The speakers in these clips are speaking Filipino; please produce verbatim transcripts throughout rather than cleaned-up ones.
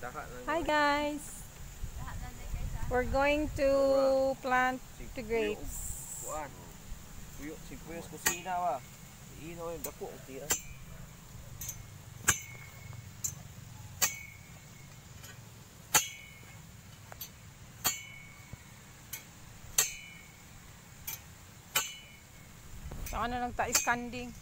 Hi guys! We're going to plant the grapes. Saan na lang tais kanding?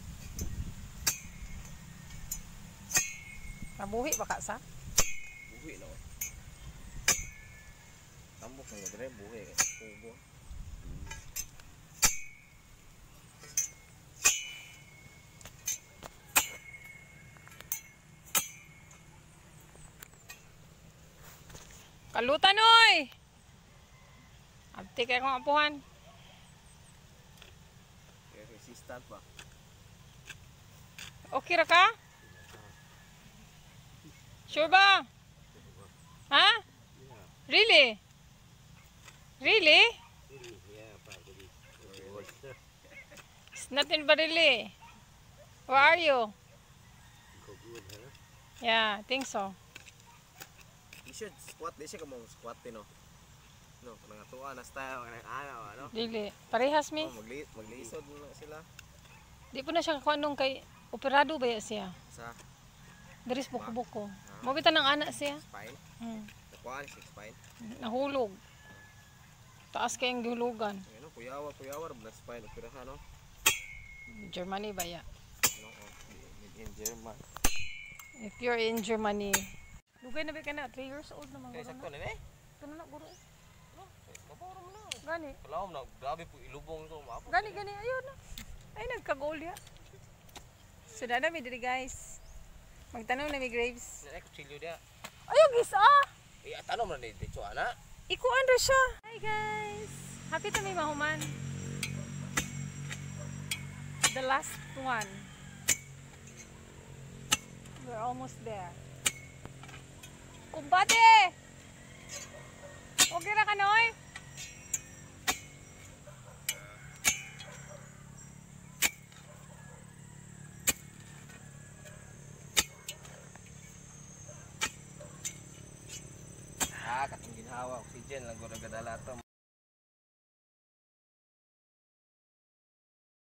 Nabuhi ba ka sa? Buhi na. Tambok na dire buhi kay kubo. Kalutan oy. Abti kay kong apuhan. Resistant ba? Okay ra ka? Sure ba? Ha? Really? Really? It's nothing but really. Where are you? Yeah, I think so. You should squat di siya ka mong squat no. No, nangatuan na style ano ano. Really? Parehas mi? Oh, magli magliisod na sila. Di po na siya kakuanong kay operado ba siya? Sa Daris buko-buko. Mabita ng anak siya. spine. Hmm. Nakuan six spine. Nahulog. Taas kayang gihulugan. Ano, kuyawa kuyawa na spine operahan no. Germany ba ya? No, in German. If you're in Germany. Lugay na ba ka na? three years old na mga Kaya guro sakto na. na eh. Ito na na guro eh. No, mapuro mo na. Gani. Kalawom na grabe po ilubong to mapo. Gani, gani. Ayun na. Ay, nagka-goal ya. So, na mi diri guys. Magtanong na mi grapes. Na kutsilyo dia. Ayun, gis ah! Eh, tanong na ni dito ana. Ikuan ro siya. Hi guys! Happy to may mahuman. The last one. We're almost there. Kumbate! Okay na ka, Noy? Ah, katong ginhawa oxygen lang gud gadala to.